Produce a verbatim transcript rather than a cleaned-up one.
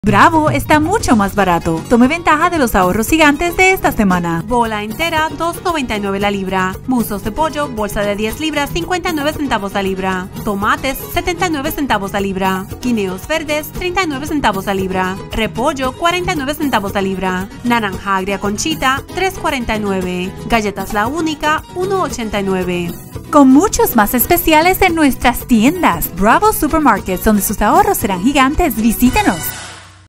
Bravo está mucho más barato. Tome ventaja de los ahorros gigantes de esta semana. Bola entera, dos noventa y nueve la libra. Muslos de pollo, bolsa de diez libras, cincuenta y nueve centavos la libra. Tomates, setenta y nueve centavos la libra. Guineos verdes, treinta y nueve centavos la libra. Repollo, cuarenta y nueve centavos la libra. Naranja agria conchita, tres cuarenta y nueve. Galletas La Única, uno ochenta y nueve. Con muchos más especiales en nuestras tiendas. Bravo Supermarkets, donde sus ahorros serán gigantes. Visítenos.